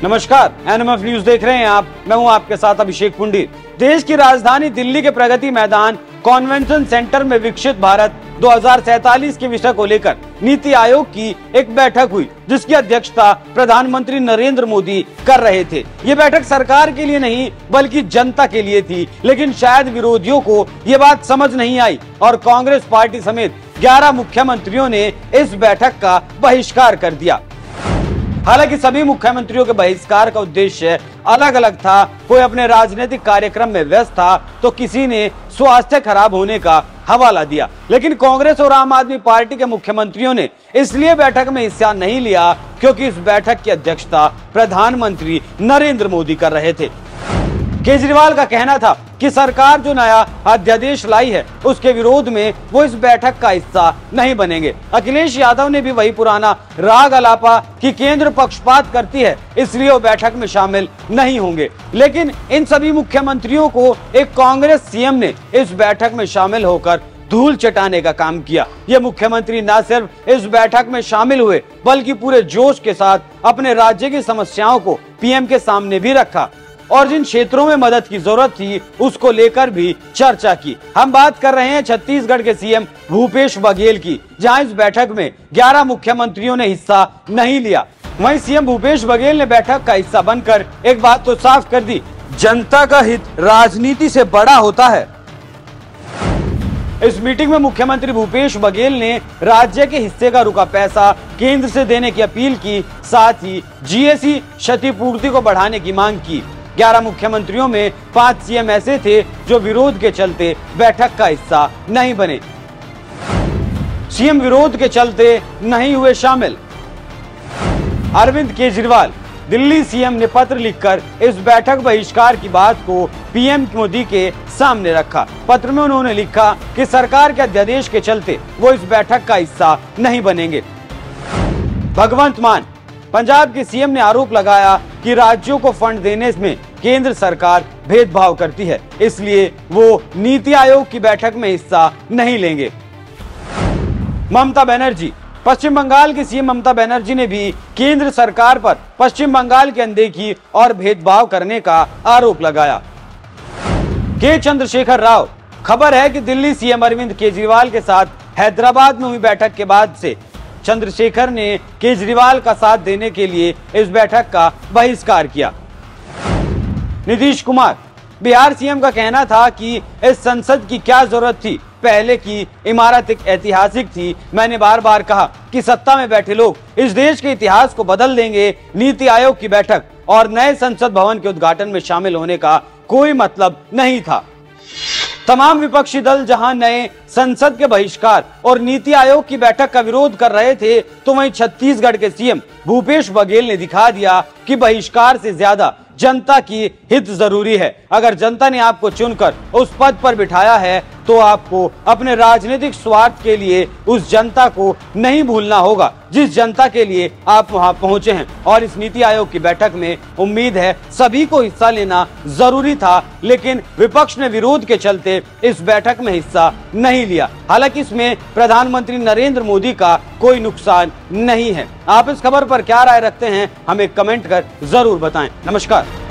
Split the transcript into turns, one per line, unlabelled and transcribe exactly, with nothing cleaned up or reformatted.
नमस्कार, NMF news देख रहे हैं आप। मैं हूं आपके साथ अभिषेक पुंडी। देश की राजधानी दिल्ली के प्रगति मैदान कॉन्वेंशन सेंटर में विकसित भारत दो हज़ार सैतालीस के विषय को लेकर नीति आयोग की एक बैठक हुई, जिसकी अध्यक्षता प्रधानमंत्री नरेंद्र मोदी कर रहे थे। ये बैठक सरकार के लिए नहीं बल्कि जनता के लिए थी, लेकिन शायद विरोधियों को ये बात समझ नहीं आई और कांग्रेस पार्टी समेत ग्यारह मुख्यमंत्रियों ने इस बैठक का बहिष्कार कर दिया। हालांकि सभी मुख्यमंत्रियों के बहिष्कार का उद्देश्य अलग अलग था। कोई अपने राजनीतिक कार्यक्रम में व्यस्त था तो किसी ने स्वास्थ्य खराब होने का हवाला दिया। लेकिन कांग्रेस और आम आदमी पार्टी के मुख्यमंत्रियों ने इसलिए बैठक में हिस्सा नहीं लिया क्योंकि इस बैठक की अध्यक्षता प्रधानमंत्री नरेंद्र मोदी कर रहे थे। केजरीवाल का कहना था कि सरकार जो नया अध्यादेश लाई है उसके विरोध में वो इस बैठक का हिस्सा नहीं बनेंगे। अखिलेश यादव ने भी वही पुराना राग अलापा कि केंद्र पक्षपात करती है, इसलिए वो बैठक में शामिल नहीं होंगे। लेकिन इन सभी मुख्यमंत्रियों को एक कांग्रेस सीएम ने इस बैठक में शामिल होकर धूल चटाने का काम किया। ये मुख्यमंत्री न सिर्फ इस बैठक में शामिल हुए बल्कि पूरे जोश के साथ अपने राज्य की समस्याओं को पीएम के सामने भी रखा और जिन क्षेत्रों में मदद की जरूरत थी उसको लेकर भी चर्चा की। हम बात कर रहे हैं छत्तीसगढ़ के सीएम भूपेश बघेल की, जहां इस बैठक में ग्यारह मुख्यमंत्रियों ने हिस्सा नहीं लिया। वहीं सीएम भूपेश बघेल ने बैठक का हिस्सा बनकर एक बात तो साफ कर दी, जनता का हित राजनीति से बड़ा होता है। इस मीटिंग में मुख्यमंत्री भूपेश बघेल ने राज्य के हिस्से का रुका पैसा केंद्र से देने की अपील की, साथ ही जीएसटी क्षतिपूर्ति को बढ़ाने की मांग की। ग्यारह मुख्यमंत्रियों में पांच सीएम ऐसे थे जो विरोध के चलते बैठक का हिस्सा नहीं बने। सीएम विरोध के चलते नहीं हुए शामिल। अरविंद केजरीवाल, दिल्ली सीएम ने पत्र लिखकर इस बैठक बहिष्कार की बात को पीएम मोदी के सामने रखा। पत्र में उन्होंने लिखा कि सरकार के अध्यादेश के चलते वो इस बैठक का हिस्सा नहीं बनेंगे। भगवंत मान, पंजाब के सीएम ने आरोप लगाया कि राज्यों को फंड देने में केंद्र सरकार भेदभाव करती है, इसलिए वो नीति आयोग की बैठक में हिस्सा नहीं लेंगे। ममता बनर्जी, पश्चिम बंगाल की सीएम ममता बनर्जी ने भी केंद्र सरकार पर पश्चिम बंगाल की अनदेखी और भेदभाव करने का आरोप लगाया। के चंद्रशेखर राव, खबर है कि दिल्ली सीएम अरविंद केजरीवाल के साथ हैदराबाद में हुई बैठक के बाद से चंद्रशेखर ने केजरीवाल का साथ देने के लिए इस बैठक का बहिष्कार किया। नीतीश कुमार, बिहार सीएम का कहना था कि इस संसद की क्या जरूरत थी, पहले की इमारत एक ऐतिहासिक थी। मैंने बार बार कहा कि सत्ता में बैठे लोग इस देश के इतिहास को बदल देंगे। नीति आयोग की बैठक और नए संसद भवन के उद्घाटन में शामिल होने का कोई मतलब नहीं था। तमाम विपक्षी दल जहां नए संसद के बहिष्कार और नीति आयोग की बैठक का विरोध कर रहे थे, तो वहीं छत्तीसगढ़ के सीएम भूपेश बघेल ने दिखा दिया कि बहिष्कार से ज्यादा जनता की हित जरूरी है। अगर जनता ने आपको चुनकर उस पद पर बिठाया है तो आपको अपने राजनीतिक स्वार्थ के लिए उस जनता को नहीं भूलना होगा जिस जनता के लिए आप वहां पहुंचे हैं। और इस नीति आयोग की बैठक में उम्मीद है सभी को हिस्सा लेना जरूरी था, लेकिन विपक्ष ने विरोध के चलते इस बैठक में हिस्सा नहीं लिया। हालांकि इसमें प्रधानमंत्री नरेंद्र मोदी का कोई नुकसान नहीं है। आप इस खबर पर क्या राय रखते हैं, हमें कमेंट कर जरूर बताएं। नमस्कार।